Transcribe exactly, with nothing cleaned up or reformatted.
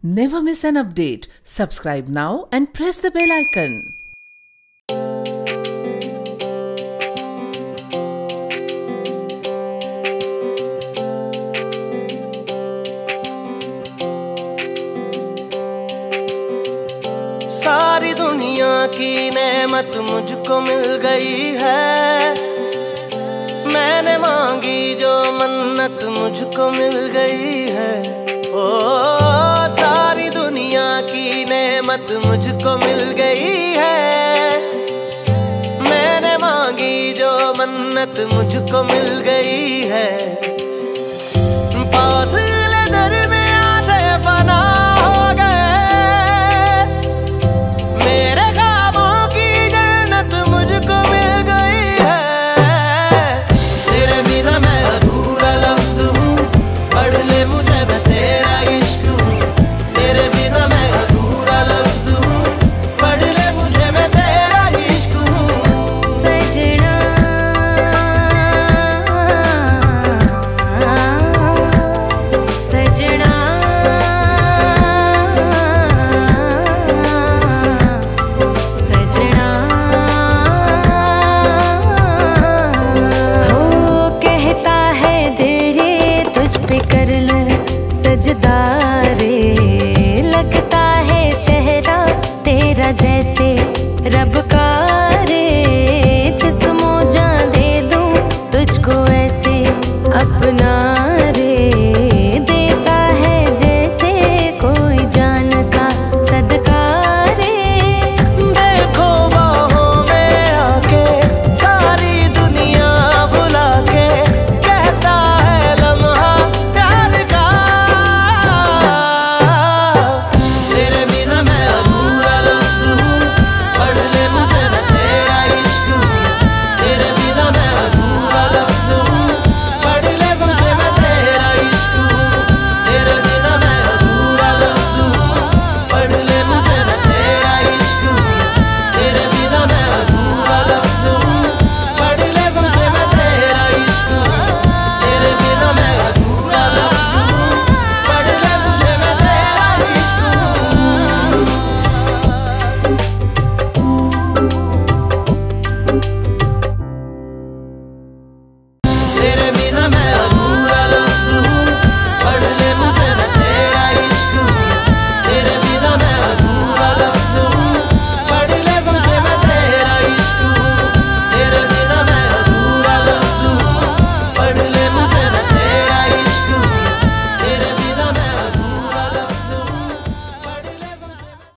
Never miss an update. Subscribe now and press the bell icon. सारी दुनिया की नेमत मुझको मिल गई है, मैंने मांगी जो मन्नत मुझको मिल गई है। ओ सारी दुनिया की नेमत मुझको मिल गई है, मैंने मांगी जो मन्नत मुझको मिल गई है।